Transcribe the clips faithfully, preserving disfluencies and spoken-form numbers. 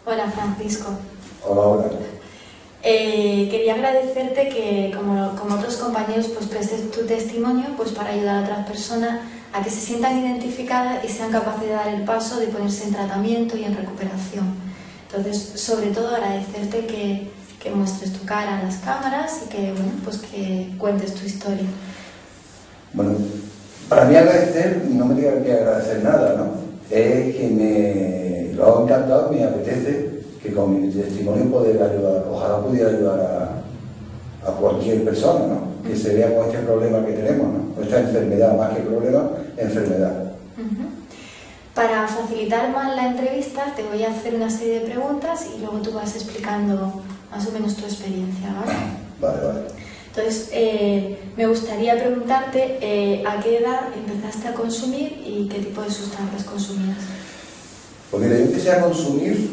Hola Francisco. Hola, hola. Eh, quería agradecerte que, como, como otros compañeros, pues prestes tu testimonio pues, para ayudar a otras personas a que se sientan identificadas y sean capaces de dar el paso de ponerse en tratamiento y en recuperación. Entonces, sobre todo agradecerte que, que muestres tu cara a las cámaras y que, bueno, pues que cuentes tu historia. Bueno, para mí agradecer, no me diga que agradecer nada, ¿no? Es que me lo hago encantado, me apetece que con mi testimonio poder ayudar, ojalá pudiera ayudar a, a cualquier persona, ¿no? Que se vea con este problema que tenemos, ¿no? Esta enfermedad, más que problema, enfermedad. Uh-huh. Para facilitar más la entrevista te voy a hacer una serie de preguntas y luego tú vas explicando más o menos tu experiencia, ¿vale? Vale, vale. Entonces, eh, me gustaría preguntarte eh, a qué edad empezaste a consumir y qué tipo de sustancias consumías. Pues mira, yo empecé a consumir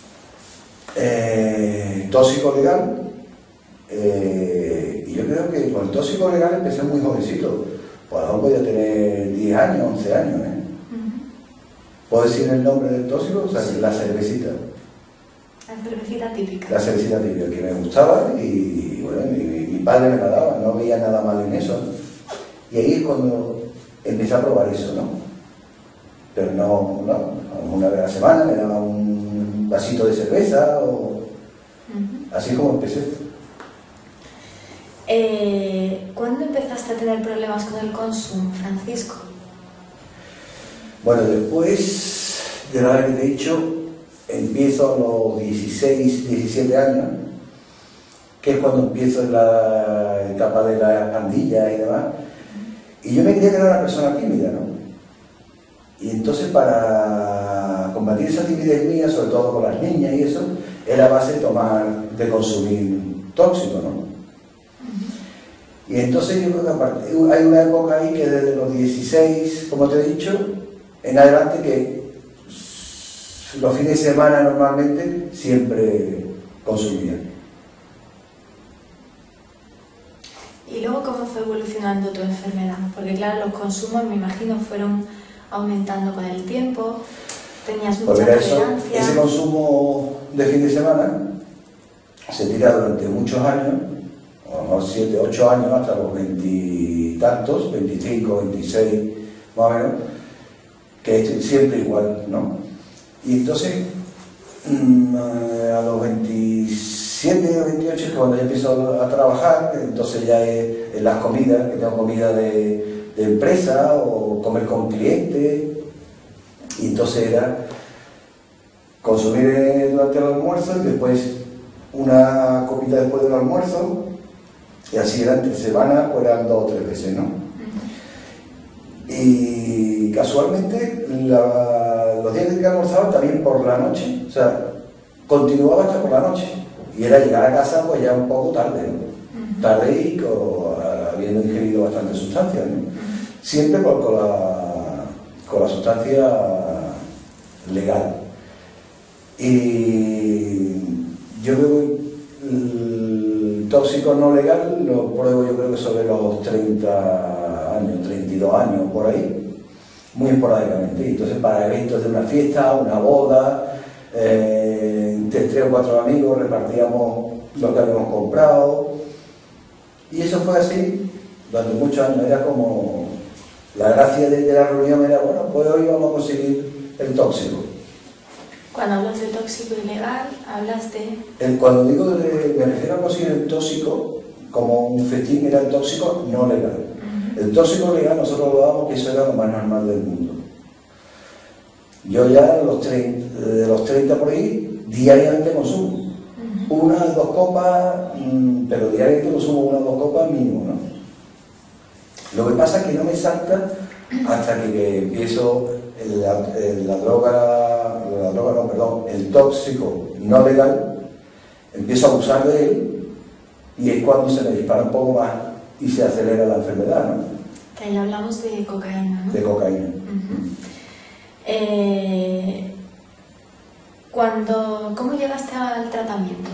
eh, tóxico legal eh, y yo creo que con el tóxico legal empecé muy jovencito. Pues a lo mejor podía tener diez años, once años, ¿eh? Uh-huh. ¿Puedo decir el nombre del tóxico? O sea, sí. La cervecita. La cervecita típica. La cervecita típica, que me gustaba y, bueno, mi, mi padre me la daba, no veía nada malo en eso. Y ahí es cuando empecé a probar eso, ¿no? Pero no, no, una vez a la semana me daba un vasito de cerveza o... Uh-huh. Así como empecé. Eh, ¿Cuándo empezaste a tener problemas con el consumo, Francisco? Bueno, después de la edad que te he dicho, empiezo a los dieciséis, diecisiete años, que es cuando empiezo en la etapa de la pandilla y demás, y yo me creía que era una persona tímida, ¿no? Y entonces para combatir esa timidez mía, sobre todo con las niñas y eso, era base de tomar, de consumir tóxico, ¿no? Y entonces yo creo que aparte, hay una época ahí que desde los dieciséis, como te he dicho, en adelante que los fines de semana normalmente siempre consumía. ¿Y luego cómo fue evolucionando tu enfermedad? Porque claro, los consumos me imagino fueron aumentando con el tiempo, tenías mucha pues mira, tolerancia. Eso, ese consumo de fin de semana se tira durante muchos años, a lo mejor siete, ocho años, hasta los veintitantos, veinticinco, veintiséis, más o menos, que es siempre igual, ¿no? Y entonces, mmm, a los veintisiete o veintiocho, que cuando ya empiezo a trabajar, entonces ya es en las comidas, que tengo comida de, de empresa o comer con clientes, y entonces era consumir durante el almuerzo y después una copita después del almuerzo, y así era entre semana, pues eran dos o tres veces, ¿no? Y casualmente la, los días que almorzaba también por la noche, o sea, continuaba hasta por la noche, y era llegar a casa pues ya un poco tarde, ¿no? Uh-huh. Tarde y con, habiendo ingerido bastante sustancias, ¿no? Uh-huh. Siempre con, con, la, con la sustancia legal. Y yo creo que el tóxico no legal lo pruebo yo creo que sobre los treinta años, treinta y dos años, por ahí, muy esporádicamente. Y entonces para eventos de una fiesta, una boda, eh, entre tres o cuatro amigos repartíamos lo que habíamos comprado. Y eso fue así durante muchos años. Era como la gracia de, de la reunión era, bueno, pues hoy vamos a conseguir el tóxico. Cuando hablas de tóxico ilegal, hablas de... El, cuando digo de, me refiero a conseguir el tóxico, como un festín era el tóxico no legal. Uh-huh. El tóxico legal nosotros lo dábamos que eso era lo más normal del mundo. Yo ya los treinta, de los treinta por ahí, diariamente consumo. Uh-huh. Una, dos copas, mmm, pero diariamente consumo una o dos copas mínimo, ¿no? Lo que pasa es que no me salta hasta que, que empiezo la, la droga, la droga no, perdón, el tóxico no legal, empiezo a abusar de él y es cuando se me dispara un poco más y se acelera la enfermedad, ¿no? Que ahí hablamos de cocaína, ¿no? De cocaína. Uh-huh. eh, cuando, ¿Cómo llegaste al tratamiento?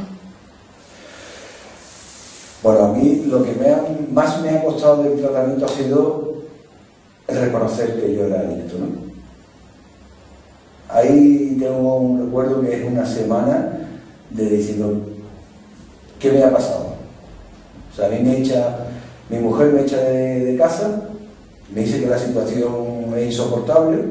Bueno, a mí lo que me ha, más me ha costado del tratamiento ha sido reconocer que yo era adicto, ¿no? Hay tengo un recuerdo que es una semana de diciendo, ¿qué me ha pasado? O sea, a mí me echa, mi mujer me echa de, de casa, me dice que la situación es insoportable,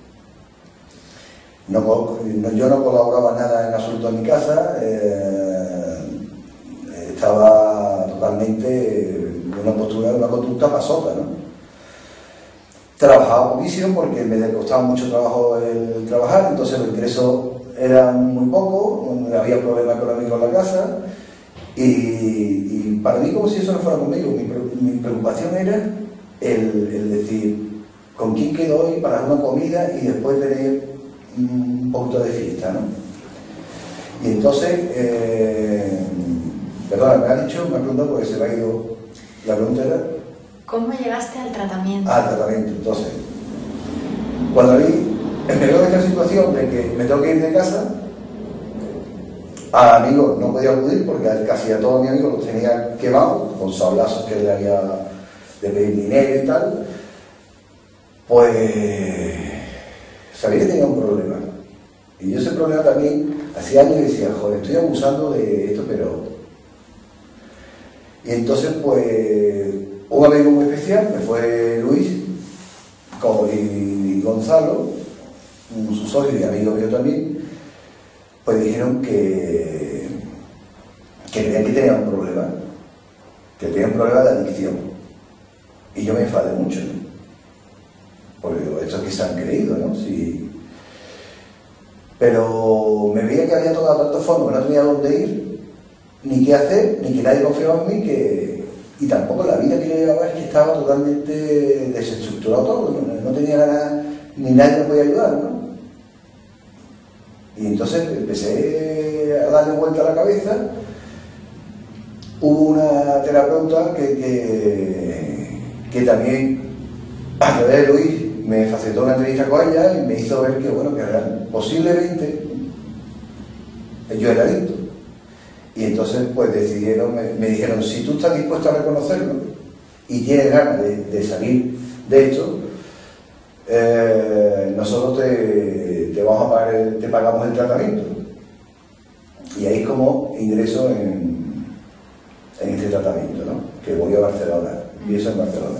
no, no, yo no colaboraba nada en absoluto en mi casa, eh, estaba totalmente en una postura, una conducta pasota, ¿no? Trabajaba poquísimo porque me costaba mucho trabajo el trabajar, entonces los ingresos eran muy pocos, había problemas económicos en la casa y, y para mí como si eso no fuera conmigo, mi, mi preocupación era el, el decir con quién quedo hoy para una comida y después tener un poquito de fiesta, ¿no? Y entonces, eh, perdona, me ha dicho, me ha preguntado porque se me ha ido, la pregunta era... ¿Cómo llegaste al tratamiento? Al tratamiento, entonces, cuando vi, me veo en esta situación de que me tengo que ir de casa, a amigos no podía acudir porque casi a todos mis amigos los tenía quemados, con sablazos que le había de pedir dinero y tal, pues sabía que tenía un problema. Y yo ese problema también, hacía años decía, joder, estoy abusando de esto, pero... Y entonces, pues... un amigo muy especial, que fue Luis y Gonzalo, su socio y amigo mío también, pues dijeron que, que creían que tenía un problema, que tenía un problema de adicción. Y yo me enfadé mucho, ¿no? Porque digo, esto es que se han creído, ¿no? Sí. Pero me veía que había tocado tantos fondos que no tenía dónde ir, ni qué hacer, ni que nadie confiaba en mí, que... y tampoco la vida que yo llevaba es que estaba totalmente desestructurado todo, no, no tenía ganas, ni nadie me podía ayudar, ¿no? Y entonces empecé a darle vuelta a la cabeza. Hubo una terapeuta que, que, que también, a través de Luis, me facilitó una entrevista con ella y me hizo ver que, bueno, que real, posiblemente yo era adicto. Y entonces pues decidieron, me, me dijeron, si tú estás dispuesto a reconocerlo y tienes ganas de, de salir de esto, eh, nosotros te, te vamos a pagar el, te pagamos el tratamiento. Y ahí es como ingreso en, en este tratamiento, ¿no? Que voy a Barcelona, empiezo en Barcelona.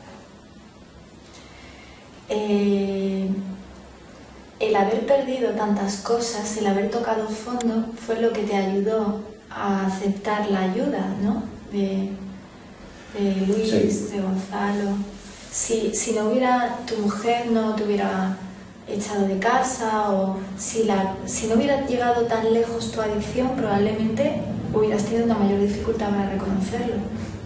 Eh, el haber perdido tantas cosas, el haber tocado fondo, fue lo que te ayudó a aceptar la ayuda, ¿no? De, de Luis, sí. De Gonzalo. Si, si no hubiera, tu mujer no te hubiera echado de casa, o si, la, si no hubiera llegado tan lejos tu adicción, probablemente hubieras tenido una mayor dificultad para reconocerlo.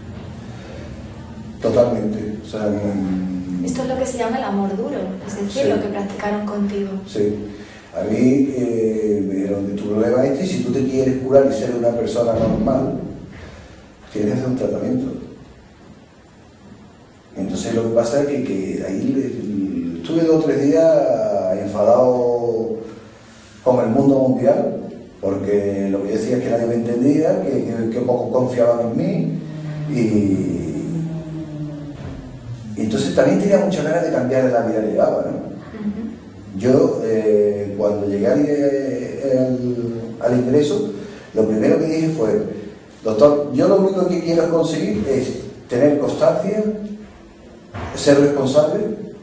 Totalmente. O sea, um... esto es lo que se llama el amor duro, es decir, sí. Lo que practicaron contigo. Sí. A mí eh, me dijeron que tu problema es este, y si tú te quieres curar y ser una persona normal, tienes que hacer un tratamiento. Entonces lo que pasa es que, que ahí estuve dos o tres días enfadado con el mundo mundial, porque lo que yo decía es que nadie me entendía, que, que, que poco confiaban en mí, y, y entonces también tenía muchas ganas de cambiar la vida que llevaba, ¿no? Yo, eh, cuando llegué al, al, al ingreso, lo primero que dije fue, doctor, yo lo único que quiero conseguir es tener constancia, ser responsable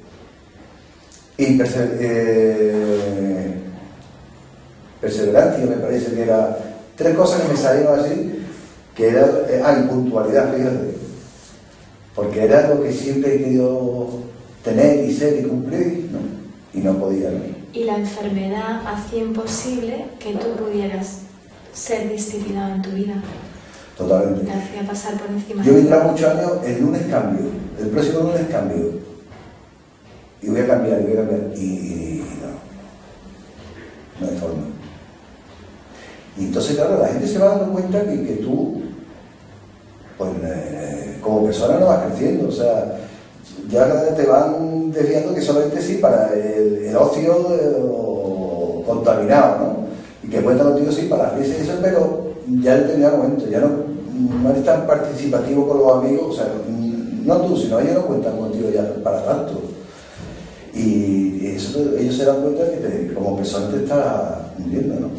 y persever, eh, perseverancia, me parece que era tres cosas que me salieron así, que era, eh, ah, y puntualidad, fíjate, porque era lo que siempre he querido tener y ser y cumplir, ¿no? Y no podía, ¿no? Y la enfermedad hacía imposible que tú pudieras ser disciplinado en tu vida. Totalmente. Te hacía pasar por encima. Yo vendrá muchos años, el lunes cambio, el próximo lunes cambio. Y voy a cambiar, y voy a cambiar. Y no, no hay forma. Y entonces, claro, la gente se va dando cuenta que, que tú, pues, eh, como persona no vas creciendo, o sea, ya te van desviando que solamente sí para el, el ocio eh, contaminado, ¿no? Y que cuentan contigo sí para las fiestas y eso, pero ya en determinado momento, ya no, no eres tan participativo con los amigos, o sea, no tú, sino ellos no cuentan contigo ya para tanto. Y eso, ellos se dan cuenta que te, como persona te está hundiendo, ¿no?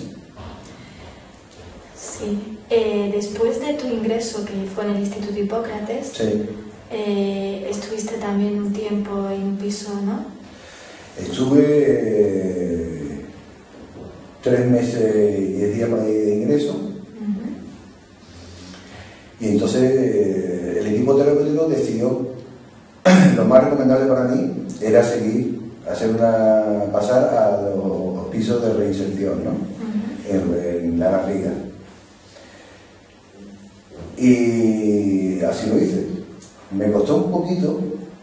Sí. Eh, después de tu ingreso, que fue en el Instituto Hipócrates, Sí. eh, estuviste también un tiempo en un piso, ¿no? Estuve eh, tres meses y diez días por ahí de ingreso. Uh-huh. Y entonces eh, el equipo terapéutico decidió, lo más recomendable para mí era seguir, hacer una, pasar a los pisos de reinserción, ¿no? Uh-huh. en, en la barriga. Y así lo hice. Me costó un poquito,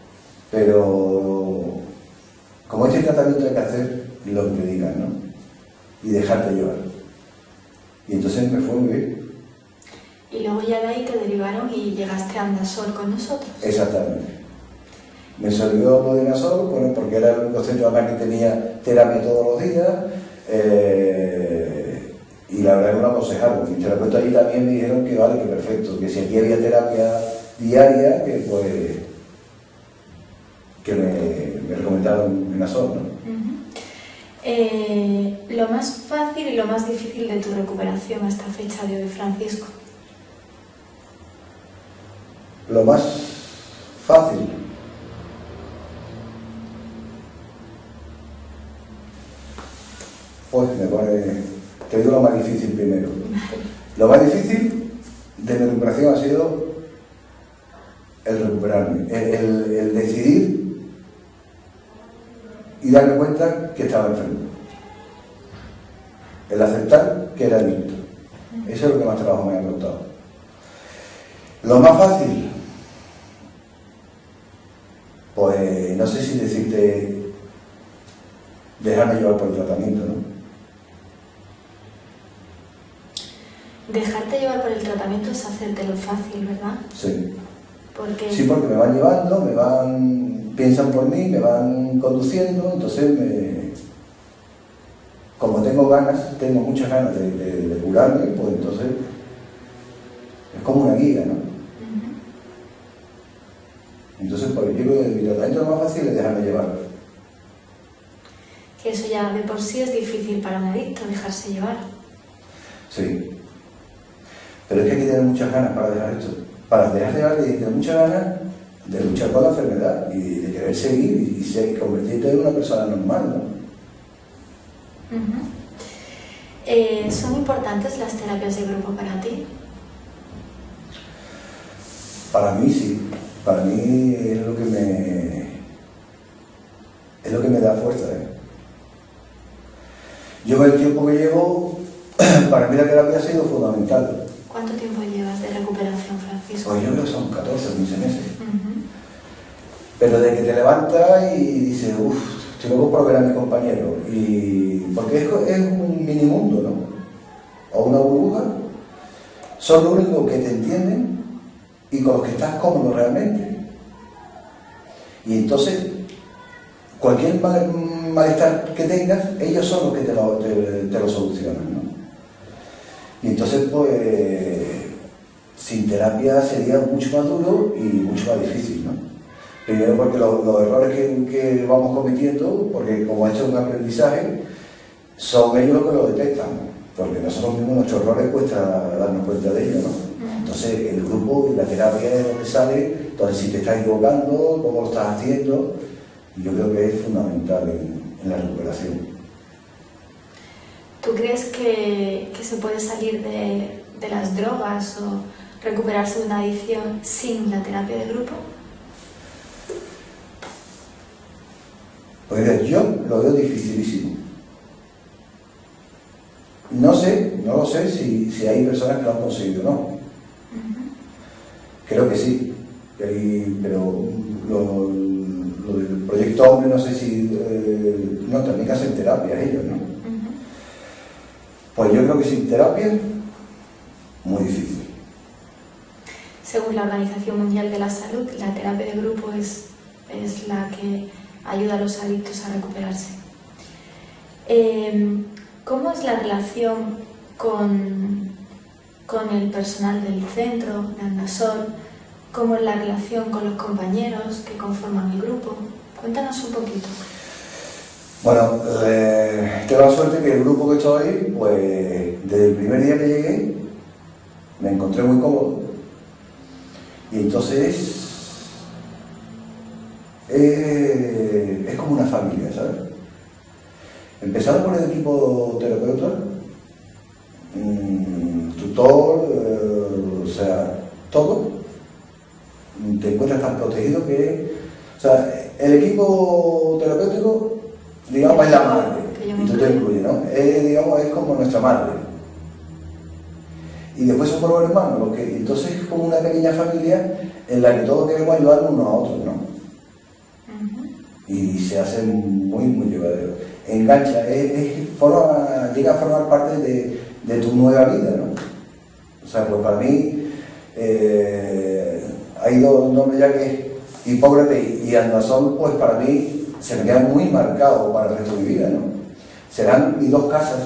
pero como este tratamiento hay que hacer lo que te digan, ¿no? Y dejarte llevar. Y entonces me fue muy bien. Y luego ya de ahí te derivaron y llegaste a Andasol con nosotros. Exactamente. Me salió lo de Andasol, bueno, porque era el único centro además que tenía terapia todos los días. Eh, y la verdad que me lo aconsejaron. Mis terapeutas allí también me dijeron que vale, que perfecto, que si aquí había terapia diaria, que pues que me, me recomendaron en Andasol, ¿no? Uh-huh. eh, lo más fácil y lo más difícil de tu recuperación a esta fecha de hoy, Francisco. Lo más fácil. Pues me pone... Te digo lo más difícil primero. Lo más difícil de mi recuperación ha sido el recuperarme, el, el, el decidir y darme cuenta que estaba enfermo. El aceptar que era adicto. Eso es lo que más trabajo me ha costado. Lo más fácil, pues no sé si decirte dejarme llevar por el tratamiento, ¿no? Dejarte llevar por el tratamiento es hacértelo fácil, ¿verdad? Sí. Porque... Sí, porque me van llevando, me van, piensan por mí, me van conduciendo, entonces me, como tengo ganas, tengo muchas ganas de, de, de curarme, pues entonces es como una guía, ¿no? Uh-huh. Entonces, pues yo creo que mi tratamiento lo más fácil es dejarme llevar. Que eso ya de por sí es difícil para un adicto, dejarse llevar. Sí. Pero es que hay que tener muchas ganas para dejar esto. Para dejarse llevar, hay que tener muchas ganas de luchar con la enfermedad y de querer seguir y, y convertirte en una persona normal, ¿no? Uh-huh. eh, ¿Son importantes las terapias de grupo para ti? Para mí sí. Para mí es lo que me... es lo que me da fuerza, ¿eh? Yo con el tiempo que llevo, para mí la terapia ha sido fundamental. ¿Cuánto tiempo llevas de recuperación, Francisco? Pues yo creo que son catorce o quince meses. Uh-huh. Pero de que te levantas y dices, uff, estoy loco por ver a mi compañero. Y... porque es, es un mini mundo, ¿no? O una burbuja. Son los únicos que te entienden y con los que estás cómodo realmente. Y entonces, cualquier mal, malestar que tengas, ellos son los que te lo, te, te lo solucionan, ¿no? Y entonces, pues, sin terapia sería mucho más duro y mucho más difícil, ¿no? Primero porque los, los errores que, que vamos cometiendo, porque como esto es un aprendizaje, son ellos los que lo detectan, porque nosotros mismos nuestros errores cuesta darnos cuenta de ellos, ¿no? Entonces, el grupo y la terapia es donde sale, entonces si te estás equivocando, cómo lo estás haciendo, y yo creo que es fundamental en, en la recuperación. ¿Tú crees que, que se puede salir de, de las drogas o recuperarse de una adicción sin la terapia de grupo? Pues yo lo veo dificilísimo. No sé, no lo sé si, si hay personas que lo han conseguido o no. Uh-huh. Creo que sí, que hay, pero lo, lo del proyecto Hombre no sé si... Eh, no, también que hacen terapia ellos, ¿no? Uh-huh. Pues yo creo que sin terapia, muy difícil. Según la Organización Mundial de la Salud, la terapia de grupo es, es la que ayuda a los adictos a recuperarse. Eh, ¿Cómo es la relación con, con el personal del centro, de Andasol? ¿Cómo es la relación con los compañeros que conforman el grupo? Cuéntanos un poquito. Bueno, eh, tengo la suerte que el grupo que estoy, pues desde el primer día que llegué, me encontré muy cómodo. Y entonces, eh, es como una familia, ¿sabes? Empezando por el equipo terapeuta, mmm, tutor, eh, o sea, todo, te encuentras tan protegido que, o sea, el equipo terapéutico, digamos, es la madre, y tú te incluyes, ¿no? Es, digamos, es como nuestra madre. Y después somos los hermanos, los que, entonces es como una pequeña familia en la que todos queremos ayudar unos a otros, ¿no? Uh-huh. Y se hace muy, muy llevadero. Engancha, es, es, forma, llega a formar parte de, de tu nueva vida, ¿no? O sea, pues para mí, eh, hay dos nombres ya que Hipócrates y Andasol, pues para mí se me quedan muy marcados para el resto de mi vida, ¿no? Serán mis dos casas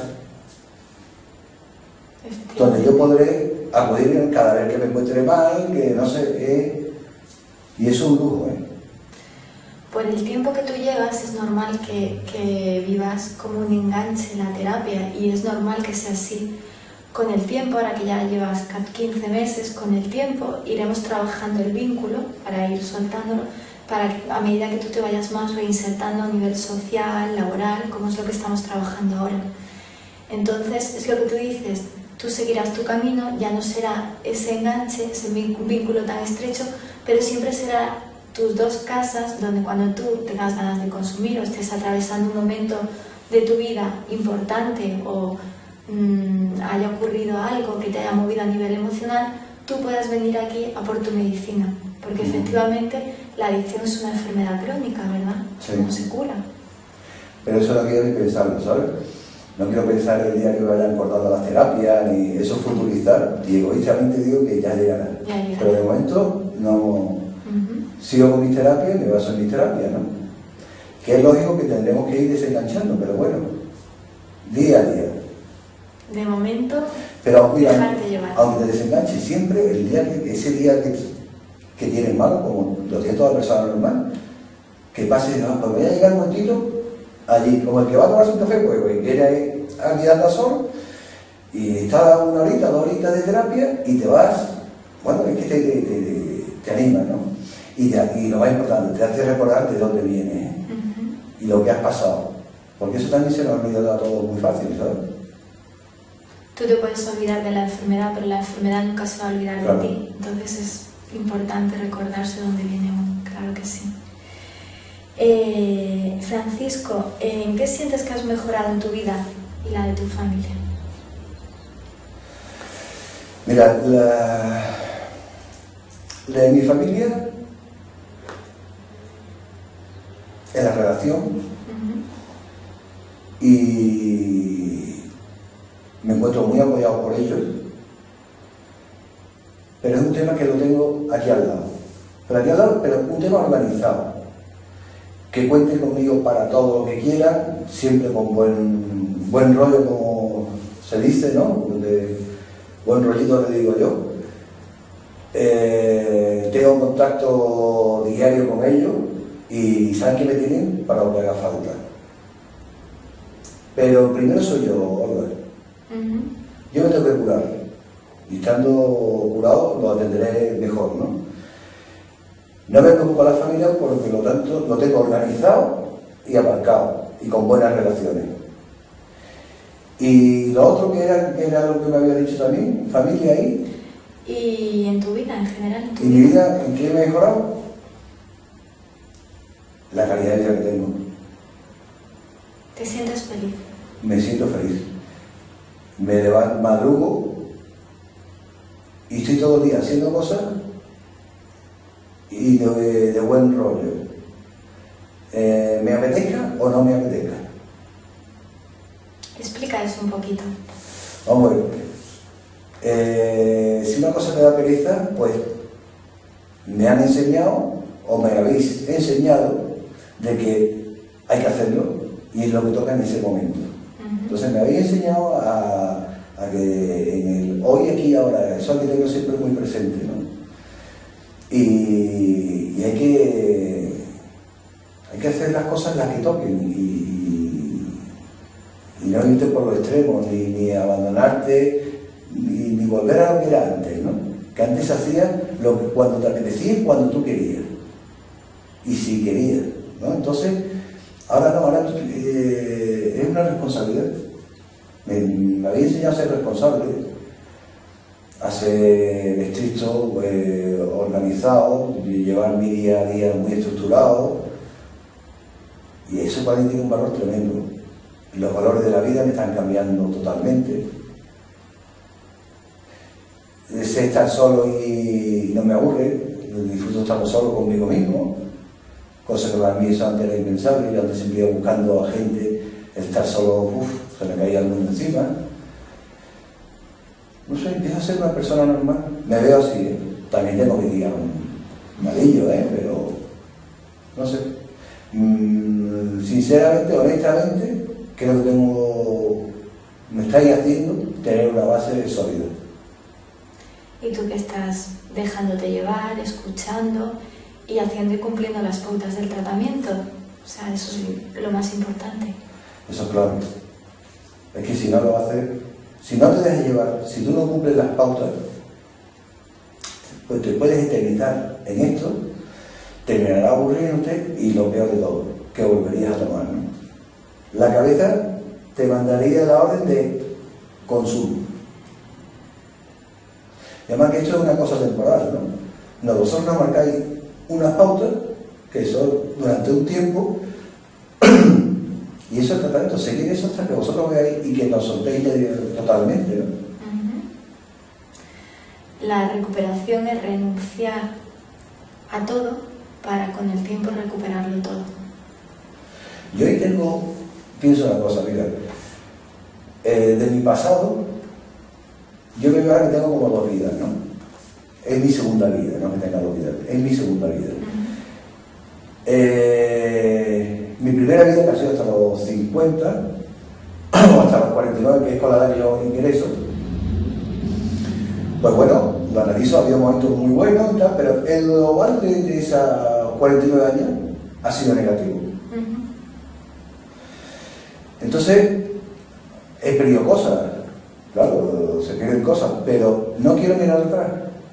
donde yo podré acudir cada vez que me encuentre mal, que no sé, eh, y eso es un lujo, ¿eh? Por el tiempo que tú llevas es normal que, que vivas como un enganche en la terapia y es normal que sea así. Con el tiempo, ahora que ya llevas quince meses, con el tiempo iremos trabajando el vínculo para ir soltándolo, para que a medida que tú te vayas más reinsertando a nivel social, laboral, como es lo que estamos trabajando ahora. Entonces, es lo que tú dices, tú seguirás tu camino, ya no será ese enganche, ese vínculo tan estrecho, pero siempre será tus dos casas donde cuando tú tengas ganas de consumir o estés atravesando un momento de tu vida importante o mmm, haya ocurrido algo que te haya movido a nivel emocional, tú puedas venir aquí a por tu medicina, porque efectivamente la adicción es una enfermedad crónica, ¿verdad? Sí. No se cura. Pero eso no quiero ni pensarlo, ¿sabes? No quiero pensar el día que me vayan cortando las terapias, ni eso es futurizar, y egoístamente digo que ya llegará. Ya llegará. Pero de momento no... Uh-huh. Sigo con mis terapias, me baso en mis terapias, ¿no? Que es lógico que tendremos que ir desenganchando, pero bueno, día a día. De momento, pero aunque, dejarte llevar. Aunque te desenganches siempre, el día que, ese día que, que tienes malo, como lo tiene toda persona normal, que pase, no, pues voy a llegar un momentito allí, como el que va a tomarse un café, pues, pues viene aquí dando sol y está una horita, dos horitas de terapia y te vas, bueno, es que te, te, te, te animas, ¿no? Y, te, y lo más importante, te hace recordar de dónde vienes, ¿eh? Uh-huh. Y lo que has pasado, porque eso también se nos olvida a todos muy fácil, ¿sabes? Tú te puedes olvidar de la enfermedad, pero la enfermedad nunca se va a olvidar claro. de ti, entonces es importante recordarse dónde viene uno, claro que sí. Eh, Francisco, ¿en qué sientes que has mejorado en tu vida y la de tu familia? Mira, la, la de mi familia es la relación uh-huh. y me encuentro muy apoyado por ellos, pero es un tema que lo tengo aquí al lado, pero aquí al lado, pero un tema organizado. Que cuente conmigo para todo lo que quiera, siempre con buen, buen rollo, como se dice, ¿no? De buen rollito le digo yo. Eh, tengo contacto diario con ellos y saben que me tienen para lo que haga falta. Pero primero soy yo, Olga. Uh-huh. Yo me tengo que curar. Y estando curado lo atenderé mejor, ¿no? No me preocupa la familia porque lo tanto lo tengo organizado y aparcado y con buenas relaciones. Y lo otro que era, que era lo que me había dicho también, familia ahí. ¿Y en tu vida en general? En tu ¿Y mi vida en qué me he mejorado? La calidad de vida que tengo. ¿Te sientes feliz? Me siento feliz. Me levanto, madrugo y estoy todo el día haciendo cosas y de, de buen rollo. Eh, ¿Me apetezca o no me apetezca? Explica eso un poquito. Vamos a ver. Eh, si una cosa me da pereza, pues me han enseñado o me habéis enseñado de que hay que hacerlo y es lo que toca en ese momento. Uh-huh. Entonces me habéis enseñado a, a que en el hoy, aquí y ahora, eso hay que tenerlo siempre muy presente, ¿no? Y, y hay que hay que hacer las cosas las que toquen y, y no irte por los extremos, ni, ni abandonarte, ni, ni volver a lo que era antes, ¿no? Que antes se hacía lo que, cuando te apetecía y cuando tú querías, y si querías, ¿no? Entonces, ahora no, ahora tú, eh, es una responsabilidad. Me, me había enseñado a ser responsable, a ser estricto, eh, organizado, y llevar mi día a día muy estructurado, y eso para mí tiene un valor tremendo. Los valores de la vida me están cambiando totalmente. Sé estar solo y no me aburre, disfruto estando solo conmigo mismo, cosa que para mí eso antes era impensable. Yo antes siempre iba buscando a gente, el estar solo, uff, se me caía el mundo encima. No sé, empiezo a ser una persona normal. Me veo así, ¿eh? También tengo mi día malillo, ¿eh? Pero no sé. Mm, sinceramente, honestamente, creo que tengo, me estáis haciendo tener una base sólida. Y tú que estás dejándote llevar, escuchando y haciendo y cumpliendo las pautas del tratamiento. O sea, eso es lo más importante. Eso es claro. Es que si no lo haces, si no te dejas llevar, si tú no cumples las pautas, pues te puedes eternizar en esto, terminará aburriéndote y lo peor de todo, que volverías a tomar, ¿no? La cabeza te mandaría la orden de consumo. Y además que esto es una cosa temporal, ¿no? No, vosotros nos marcáis unas pautas que son durante un tiempo y eso es tratamiento, seguir eso hasta que vosotros veáis y que nos soltéis totalmente, ¿no? Uh-huh. La recuperación es renunciar a todo para con el tiempo recuperarlo todo. Yo ahí tengo, pienso una cosa, mira, eh, de mi pasado, yo creo que ahora que tengo como dos vidas, ¿no? Es mi segunda vida, no que tenga dos vidas, es mi segunda vida. Uh-huh. eh, mi primera vida que ha sido hasta los cincuenta, o hasta los cuarenta y nueve, que es con la edad que yo ingreso, pues bueno, lo analizo, había momentos muy buenos y tal, pero el global de, de esos cuarenta y nueve años ha sido negativo. Uh-huh. Entonces, he perdido cosas, claro, se pierden cosas, pero no quiero mirar atrás.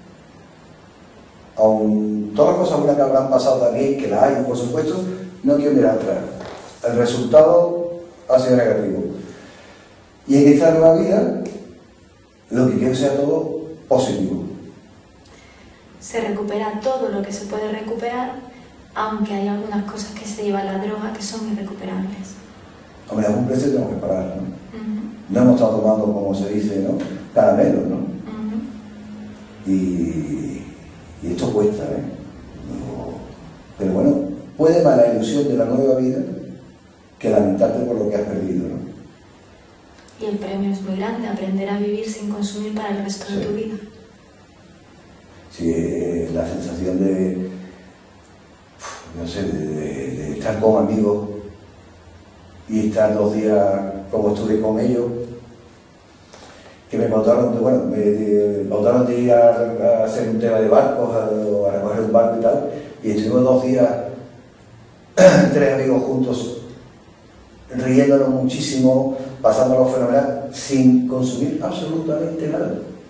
Aun todas las cosas buenas que habrán pasado también, que las hay, por supuesto, no quiero mirar atrás. El resultado ha sido negativo. Y en esta nueva vida, lo que quiero sea todo positivo. Se recupera todo lo que se puede recuperar, aunque hay algunas cosas que se lleva la droga que son irrecuperables. Hombre, a algún precio tenemos que pagar, ¿no? Uh-huh. No hemos estado tomando, como se dice, ¿no? Caramelos, ¿no? Uh-huh. y, y esto cuesta, ¿eh? No, pero bueno, puede más la ilusión de la nueva vida que lamentarte por lo que has perdido, ¿no? Y el premio es muy grande, aprender a vivir sin consumir para el resto sí. de tu vida. Sí, eh, la sensación de, no sé, de, de, de estar con amigos y estar dos días como estuve con ellos, que me contaron, de, bueno, me de, contaron de ir a, a hacer un tema de barcos, a, a recoger un barco y tal, y estuvimos dos días, tres amigos juntos, riéndonos muchísimo, pasándolo fenomenal, sin consumir absolutamente nada.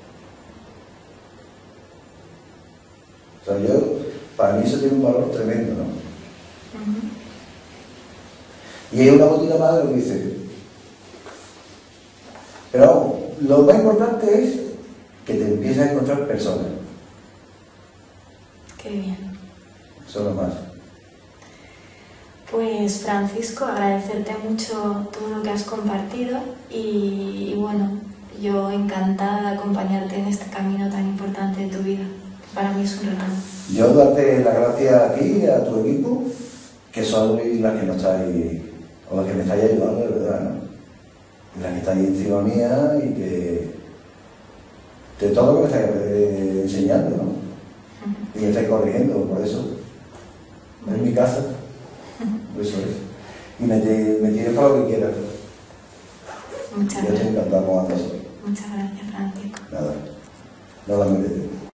O sea, yo, para mí eso tiene un valor tremendo, ¿no? Uh-huh. Y hay una gotita más de lo que dice. Pero lo más importante es que te empieces a encontrar personas. Qué bien. Eso es lo más. Pues Francisco, agradecerte mucho todo lo que has compartido y, y bueno, yo encantada de acompañarte en este camino tan importante de tu vida. Para mí es un regalo. Yo darte las gracias a ti y a tu equipo, que sois las que nos estáis, o las que me estáis ayudando de verdad, ¿no? Y las que estáis encima mía y que de todo lo que me estáis eh, enseñando, ¿no? Uh-huh. Y me estáis corrigiendo, por eso. Uh-huh. Es mi casa. Uh-huh. Eso es. Y me, me tienes para lo que quieras. Muchas Yo gracias. estoy encantado con eso. Muchas gracias, Francisco. Nada. Nada me